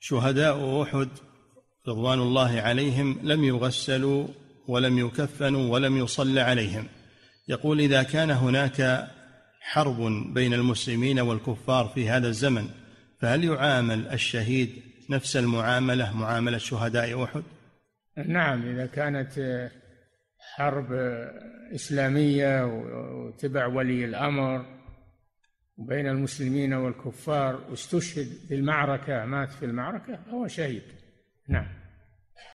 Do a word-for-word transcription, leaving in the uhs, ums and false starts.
شهداء أحد رضوان الله عليهم لم يغسلوا ولم يكفنوا ولم يصلى عليهم. يقول: إذا كان هناك حرب بين المسلمين والكفار في هذا الزمن فهل يعامل الشهيد نفس المعاملة معاملة شهداء أحد؟ نعم، إذا كانت حرب إسلامية وتبع ولي الأمر بين المسلمين والكفار واستشهد في المعركة، مات في المعركة، هو شهيد. نعم.